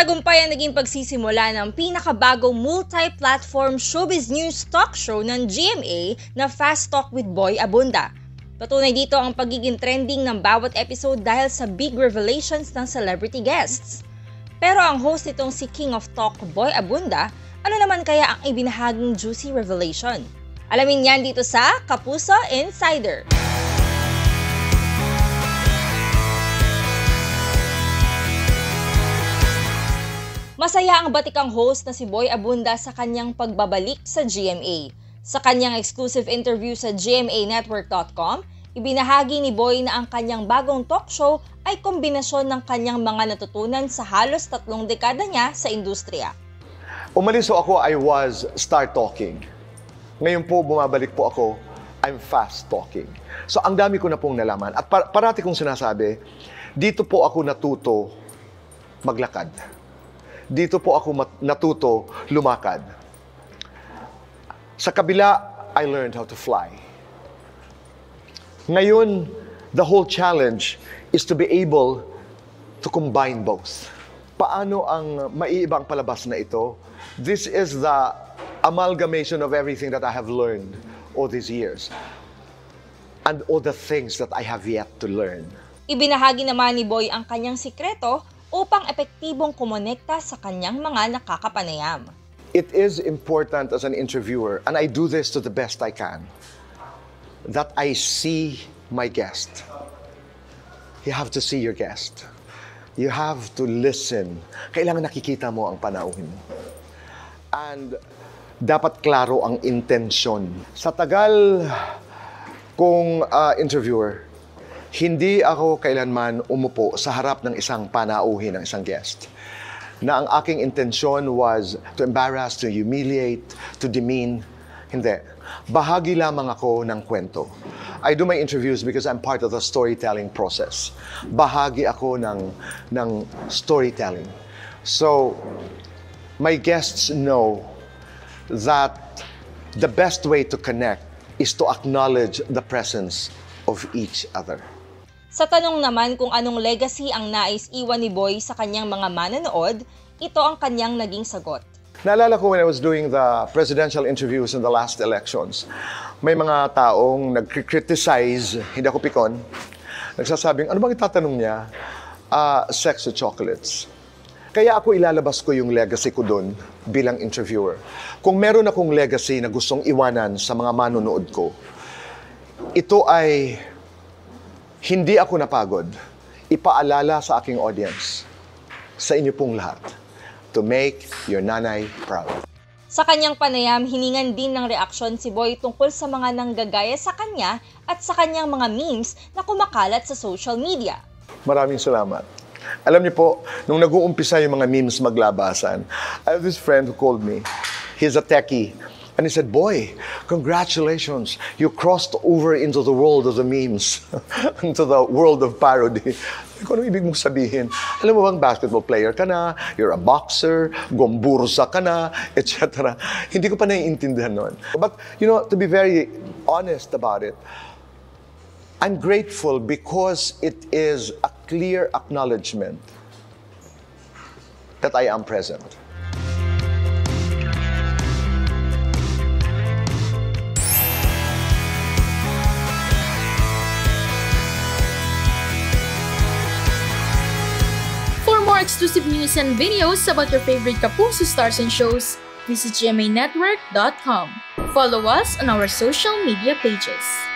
Matagumpay ang naging pagsisimula ng pinakabagong multi-platform showbiz news talk show ng GMA na Fast Talk with Boy Abunda. Patunay dito ang pagiging trending ng bawat episode dahil sa big revelations ng celebrity guests. Pero ang host nitong si King of Talk, Boy Abunda, ano naman kaya ang ibinahaging juicy revelation? Alamin yan dito sa Kapuso Insider. Masaya ang batikang host na si Boy Abunda sa kanyang pagbabalik sa GMA. Sa kanyang exclusive interview sa gmanetwork.com, ibinahagi ni Boy na ang kanyang bagong talk show ay kombinasyon ng kanyang mga natutunan sa halos 3 dekada niya sa industriya. Umalis ako, I was start talking. Ngayon po, bumabalik po ako, I'm fast talking. So ang dami ko na pong nalaman. At parati kong sinasabi, dito po ako natuto maglakad. Dito po ako natuto lumakad. Sa kabila, I learned how to fly. Ngayon, the whole challenge is to be able to combine both. Paano ang maiibang palabas na ito? This is the amalgamation of everything that I have learned all these years. And all the things that I have yet to learn. Ibinahagi naman ni Boy ang kanyang sikreto upang epektibong kumonekta sa kanyang mga nakakapanayam. It is important as an interviewer, and I do this to the best I can, that I see my guest. You have to see your guest. You have to listen. Kailangan nakikita mo ang panauhin mo. And dapat klaro ang intensyon. Sa tagal kong interviewer, hindi ako kailanman umupo sa harap ng isang panauhin ng isang guest. Na ang aking intensyon was to embarrass, to humiliate, to demean. Hindi. Bahagi lamang ako ng kwento. I do my interviews because I'm part of the storytelling process. Bahagi ako ng storytelling. So, my guests know that the best way to connect is to acknowledge the presence of each other. Sa tanong naman kung anong legacy ang nais iwan ni Boy sa kanyang mga manonood, ito ang kanyang naging sagot. Naalala ko when I was doing the presidential interviews in the last elections, may mga taong nag-criticize, hindi ako pikon, nagsasabing, ano bang itatanong niya? Sex or chocolates. Kaya ako ilalabas ko yung legacy ko doon bilang interviewer. Kung meron akong legacy na gustong iwanan sa mga manonood ko, ito ay hindi ako napagod ipaalala sa aking audience, sa inyo pong lahat, to make your nanay proud. Sa kanyang panayam, hiningan din ng reaksyon si Boy tungkol sa mga nanggagaya sa kanya at sa kanyang mga memes na kumakalat sa social media. Maraming salamat. Alam niyo po, nung nag-uumpisa yung mga memes maglabasan, I have this friend who called me. He's a techie. And he said, Boy, congratulations. You crossed over into the world of the memes, into the world of parody. Ano ibig mong sabihin? Alam mo bang basketball player ka na, you're a boxer, gombursa ka na, etc. Hindi ko pa naiintindihan nun. But, you know, to be very honest about it, I'm grateful because it is a clear acknowledgement that I am present. For more exclusive news and videos about your favorite Kapuso stars and shows, visit gmanetwork.com. Follow us on our social media pages.